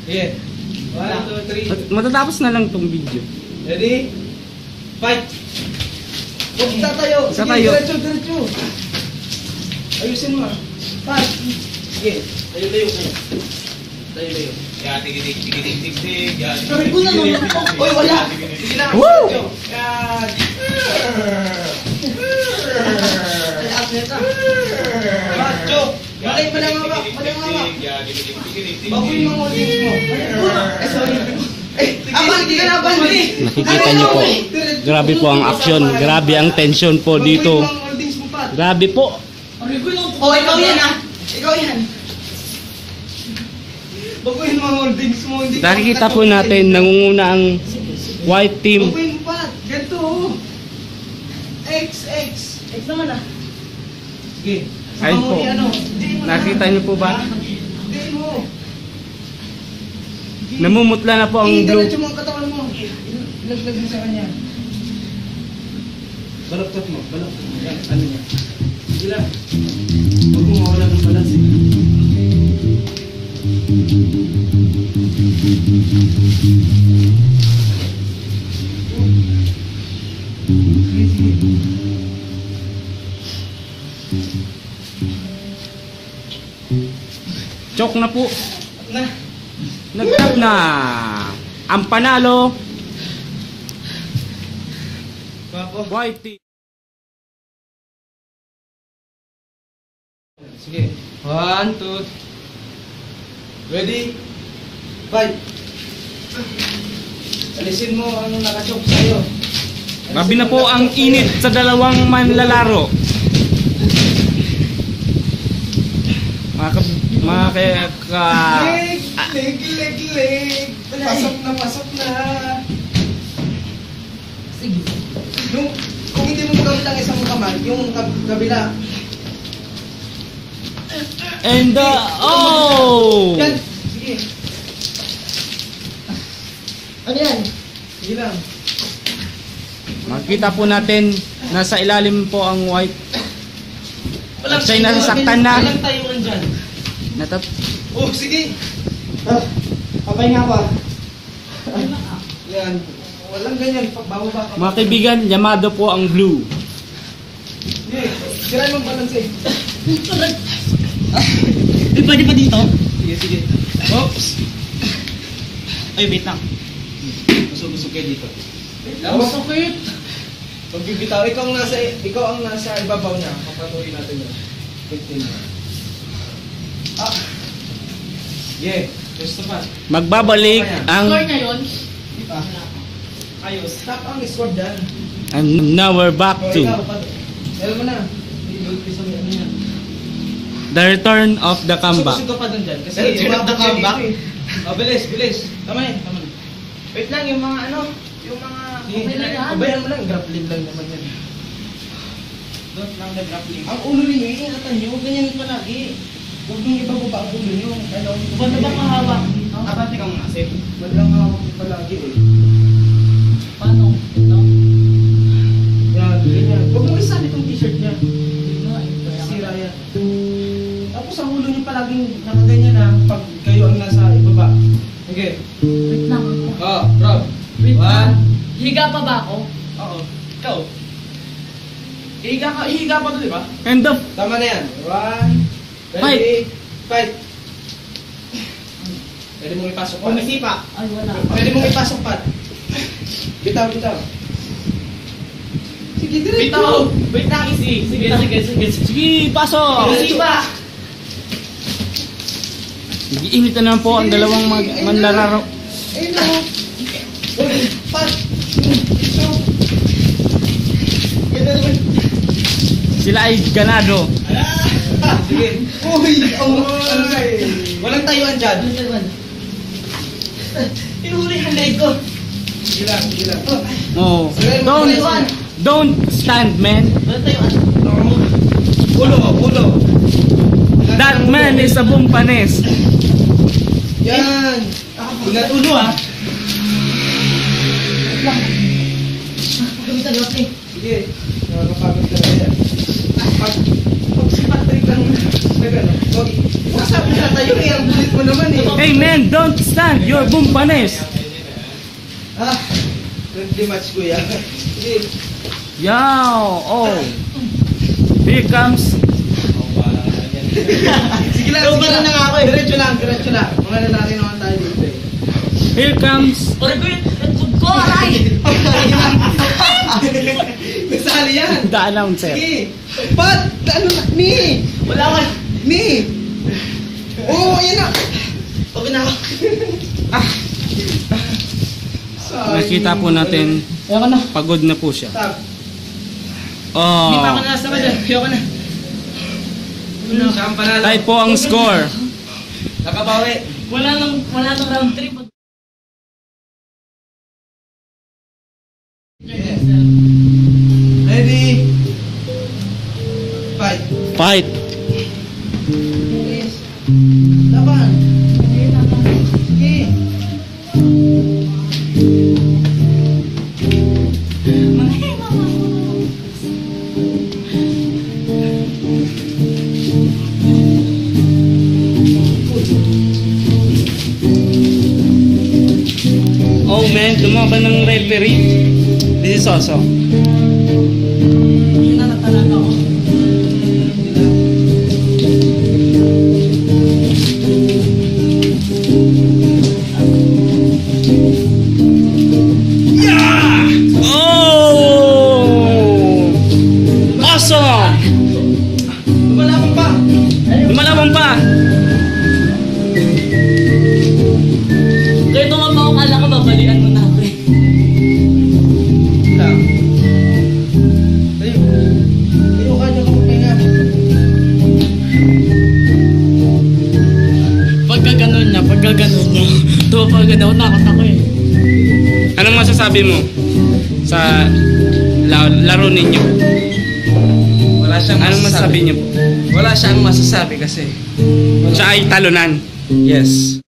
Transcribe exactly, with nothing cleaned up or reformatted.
Yeah. One, two, three. Mat- Matatapos na lang tong video. Ready? Fight! Huwag isa tayo. Isa Sige, tayo. diretso, diretso. Ayusin mo. Fight! Sige, tayo-tayo kayo. Tayo-tayo. Ya, tigidig, tigidig, tigidig. Ya, Sabi ko na naman. Uy, wala. Sige lang. Woo! Yan. Ay, atlet ah. Macho. Malay pa lang hawak. Malay pa hawak. Ya, tigidig, tigidig, tigidig. Baguhin mo ang audience mo. Ay, sorry. Eh, abang, di ka na abang. Nakikita niyo po. Grabe po ang action. Grabe ang tension po dito. Baguhin mo ang audience mo, Pat. Grabe po. Oh, ikaw yan ah. Ikaw yan. Baguhin mo ang holdings mo. Hindi ka Nakikita po makatapos natin eh. nangunguna ang white team. Baguhin mo pa. Ganito oh. X, X. X naman ah. Sige. Ayun Saka mo po. ni ano. Diin mo na. Nakita niyo po ba? Diin mo. Namumutla na po ang blue. I-diretso mo ang katawan mo. Ilaglag mo sa kanya. Balaktot mo. Balaktot mo. Yan. Ano niya. Sige lang. Huwag mo mawala ng balance eh. Sige, sige. Chok na po. Na. Nagtap na. Ang panalo, Papo. white team. Sige. One, two. Ready? Fight. Alisin mo ang nakachok sa'yo. Grabe na po ang init sa dalawang manlalaro. Mga ka... Mga kaya ka... Leg, leg, leg, leg. Pasok na, pasok na. Sige. Nung, kung hindi mo magamit ang isang kamay, yung kab kabila. And the... Oh! Yan. Sige. Ano yan? Sige lang. Makita po natin, nasa ilalim po ang white. At siya'y nasasaktan na. Walang tayuan dyan. Natap... Oh, sige. Ah, kapay nga pa. Yan. Walang ganyan. Bababa ka. Mga kaibigan, Yamado po ang blue. Sige. Siray mong balance eh. Eh, pwede pa dito? Sige, sige. Oops. Ay, wait lang. Busog-busog kayo dito. Ang sakit. Pag bibitaw, ikaw ang nasa, ikaw ang nasa ibabaw niya. Papatuloy natin yun. fifteen. Ah. Yeah. Gusto pa. Magbabalik ang... Score na yun? Ah. Ayos. Stop ang score dyan. And now we're back So, to ikaw, pat- Alam mo na. I-build piso mo ano yan. the return of the comeback. Busog ka pa dun dyan. Kasi Return of the umabot yan comeback? dito eh. Oh, bilis, bilis. Tama yan, tama na. Wait lang, yung mga ano, yung mga... Okay na yan. Abayan mo lang, grappling lang naman yan. Don't lang the grappling. Ang ulo ninyo, iingatan nyo, ganyan palagi. Huwag nyo ibababa ang ulo nyo. Ano, Ba't na ba mahawak dito? Abante kang asip. Walang hawak nyo palagi eh. Paano? Ito? Yan, ganyan. Huwag mo isa itong t-shirt niya. Ito, ito. Sira yan. Tapos ang ulo nyo palaging nakaganyan na pag kayo ang nasa ibaba. Okay. Wait lang. Oh, Rob. Wait One. lang. Higa pa ba ako? Oo. Ikaw. Ihiga ka, ihiga pa to, di ba? And the... Tama na yan. One. Ready? Fight. Pwede mong ipasok pa. Pumisipa. Ay, wala. Pwede mong ipasok pa. Bitaw, bitaw. Sige, diretso. Bitaw. Wait lang, isi. Sige, sige, sige. Sige, pasok! Pumisipa. Nag-iinit na naman po ang dalawang mag- manlalaro. Ayun na. Uy, pat. Ito. Ganun naman. Sila ay ganado. Sige. Uy, oh, ay. Walang tayuan dyan. Ano naman? Inuli ang leg ko. Sige lang, sige lang. Oh. Don't... Don't stand, man. Wala tayo ano? Ulo, ulo. That man is a bumpanes. Yan. Ingat ulo ah. Kami sa grappling. Sige. Nakakapagod ka na yan. Pag, pag si Patrick lang na gano'n. Wag, wag sabi na tayo eh, ang bulit mo naman eh. Hey man, don't stand. You're boom panis. Ah, friendly match kuya. Sige. Yow. Oh. Here comes. Sige lang, sige lang. Diretso lang, diretso lang. Mga lalaki naman tayo dito eh. Here comes. Ore ko yun. Red ko, aray! Nasali yan. The announcer. Sige. Pat, ano na? Ni! Wala ka. Ni! Oo, oh, yan na. Okay na ako. Ah. Nakita po natin, Ayoko na. pagod na po siya. Stop. Oh. Hindi pa ako nasa ka dyan. Ayoko na. Siya ang panalo. Tayo po ang score. Nakabawi. Wala nang, wala nang round three. Yes. Ready? Fight. Fight. Yes. Laban. Sige. Oh man, lumaban ng referee. This is also. Yun na natalala ko. Oh! Awesome! Lumalaban pa. Lumalaban pa. Kaya tumama ko, kala ko babalian mo na ako eh. Lang. Tayo. Tayo ka dyan kung kaya. Pagka ganun niya, pagka ganun niya. Tumapagod ako, nakot ako eh. Anong masasabi mo sa la- laro ninyo? Wala siyang Anong masasabi niyo? Wala siyang masasabi kasi. Siya ay talunan. Yes.